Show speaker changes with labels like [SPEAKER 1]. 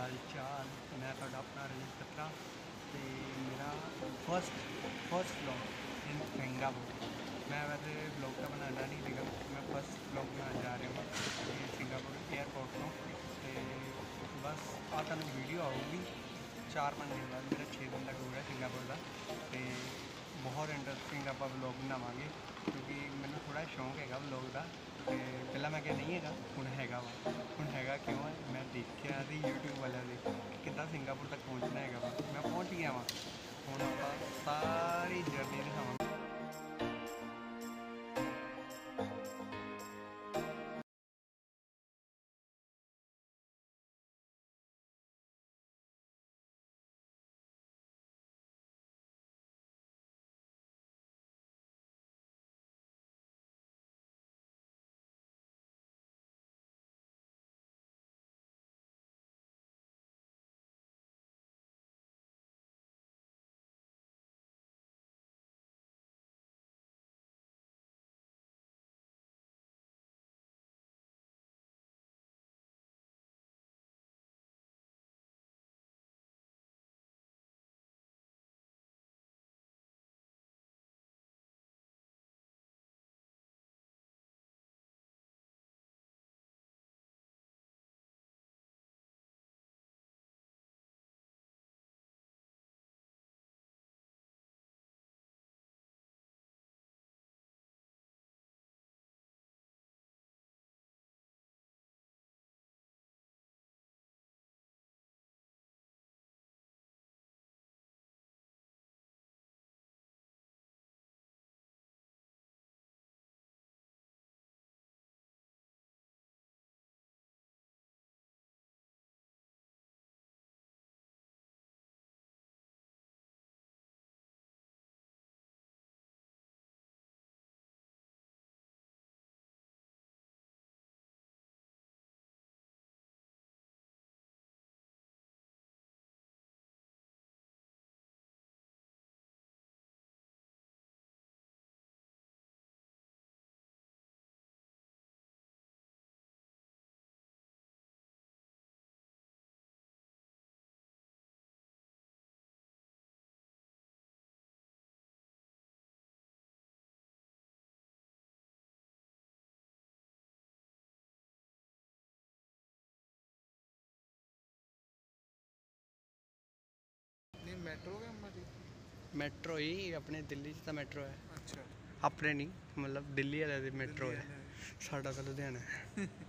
[SPEAKER 1] हाल चाल। मैं अपना रजत कतरा तो मेरा फर्स्ट व्लॉग इन सिंगापुर। मैं वैसे ब्लॉग का बनाना नहीं, लेकिन मैं फर्स्ट ब्लॉग बनाने जा रहा हूँ सिंगापुर एयरपोर्ट को। तो बस आप वीडियो आऊगी 4-5 दिन बाद। मेरा 6 दिन तक हो गया सिंगापुर का। तो बहुत इंटरस्टिंग आप ब्लॉग बनावे, क्योंकि मैंने थोड़ा शौक है ब्लॉग का। तो पहला मैं क्या नहीं है हूँ हैगा वा हूँ हैगा क्यों है, मैं देखा सी यूट्यूब वाले ने कि सिंगापुर तक पहुँचना है वा। मैं पहुँच गया वा। हूँ आप सारी जर्नी दिखावा। मैट्रो ही अपने दिल्ली तो मैट्रो है। अच्छा, अपने नहीं, मतलब दिल्ली वाले दी मैट्रो है। साडा तो लुधियाना है।